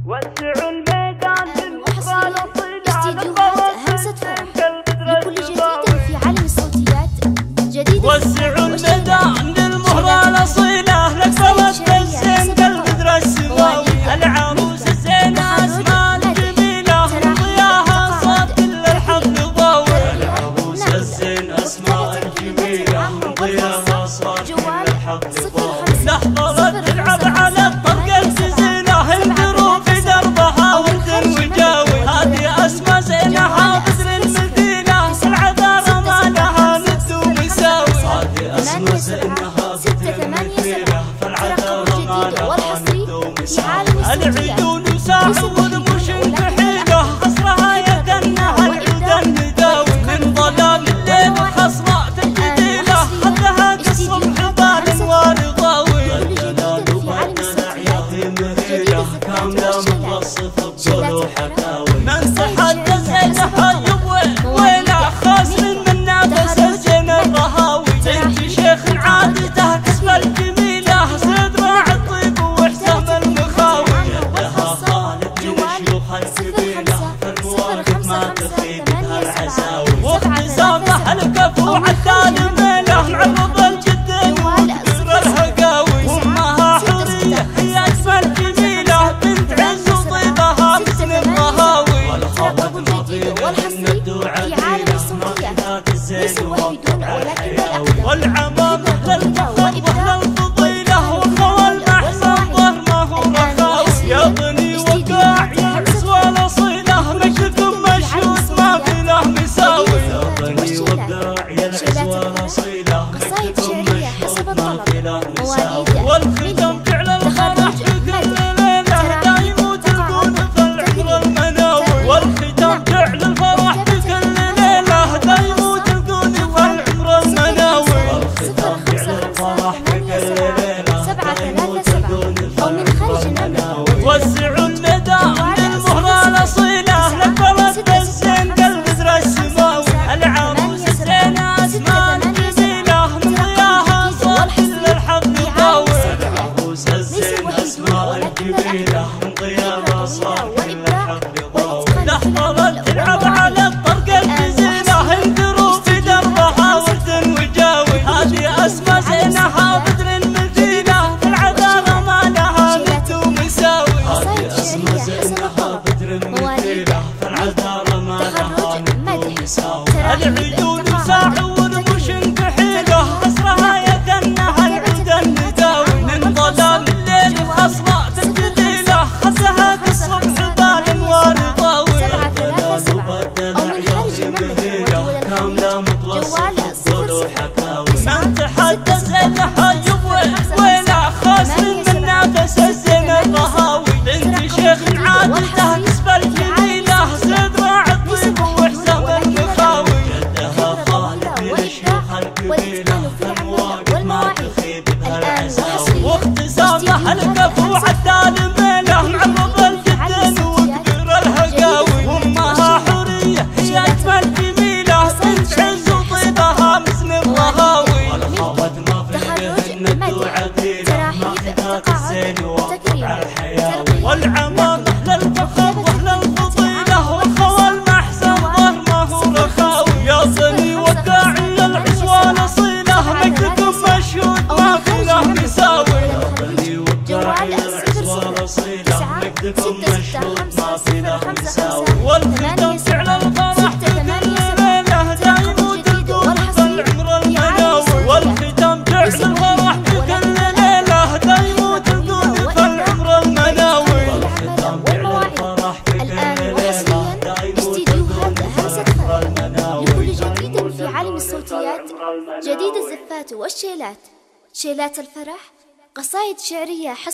وسعوا الميدان وحصريا استديوهات همسة فرح لكل جديد في عالم الصوتيات جديد. وسعوا الميدان للمهرة الأصيلة لك بلد الزين بالقدرة السماوي. العروس الزينة أسماء الجميلة من ضياها صوت كل الحق ضاوي. العروس الزينة أسماء الجميلة من ضياها صوت كل الحق ضاوي. لحظة تلعب على الطرق الجزيلة انجروا في دربها ورد وجاوي. هذه أسماء زينها بدر المدينة العذارى ما لها ند ومساوي. هذه أسماء زينها بدر المدينة فالعذارى ما لها ند ومساوي. العيدون يساعون مش كحيلة خصرها يكنها العود النداوي. من ظلام الليل خصراء تجديله خذها كالصبح بالانوار ضاوي. والجلال وبدنا عياطي مثيلة كاملة متوصفة بقول وحكاوي. من تحدى زينها يبوي ويلا خاسر من نافس الزين الرهاوي. بنت شيخ عادته كسب الجميلة صدرع الطيب وحسام المخاوي. يدها خالد من شيوخ الكبيلة فالمواقف ما تخيب بها العزاوي. وابتسامه الكفو عدال ميله معرض الجد وكبير الهقاوي. وامها حورية هي اجمل جميلة بنت عز وطيبها مثل الرهاوي. والخوات مضيلة من الدوعة ما الزين وطبع الحياوي. والعمامة للفخر وللفضيلة وخوى المحسن ظهر ما هو رخاوي. يا غني وقاع يا عزوى الأصيلة مجدكم مشهود ما في له مساوي. يا غني وقاع يا العزوى الأصيلة مجدكم مشهود ما في له مساوي. والختام فعل الفرح في كل ليلة دايم وتلقون في العمر المناوي. والختام فعل الفرح في كل ليلة دايم وتلقون في العمر المناوي. والختام فعل الفرح في كل ليلة دايم وتلقون في العمر المناوي. وسعوا الميدان للمهرة الأصيلة لك بلد الزين بالقدرة السماوي. العروس الزينة أسماء الجميلة من ضياها صوت كل الحق ضاوي. العروس الزينة أسماء الجميلة من ضياها صوت كل الحق ضاوي. لحظة تلعب على الطرق الجزيلة انجروا في دربها ورد وجاوي. هذه أسماء زينها بدر المدينة العذارى ما لها ند ومساوي. هذه أسماء زينها بدر المدينة فالعذارى ما لها ند ومساوي. العيدون يساعون مش كحيلة خصرها يكنها العود النداوي. من ظلام الليل خصراء تجديله خذها كالصبح بالانوار ضاوي. الجلال وبدنا عياطي مثيلة كاملة متوصفة بقول وحكاوي. من تحدى زينها يبوي ويلا خاسر من نافس الزين الرهاوي. بنت شيخ عادته كسب الجميلة صدرع الطيب وحسام المخاوي. يدها خالد من شيوخ الكبيلة فالمواقف ما تخيب بها العزاوي. وابتسامه الكفو عدال ميله معرض الجد وكبير الهقاوي. وامها حورية هي اجمل جميلة بنت عز وطيبها مثل الرهاوي. والخوات مضيلة من الدوعة ما ذاك الزين وطبع الحياوي. والعمامة للفخر وللفضيلة وخوى المحسن ظهر ما هو رخاوي. يا غني وقاع يا العزوى الأصيلة مجدكم مشهود ما في له مساوي. يا غني وقاع يا العزوى الأصيلة مجدكم مشهود ما في له مساوي. والختام فعل الفرح في كل ليلة دايم وتلقون في العمر المناوي. والختام فعل الفرح في كل ليلة دايم وتلقون في العمر المناوي. والختام فعل الفرح في كل ليلة دايم وتلقون في العمر المناوي. لكل جديد في عالم الصوتيات جديد الزفات والشيلات. شيلات الفرح قصائد شعرية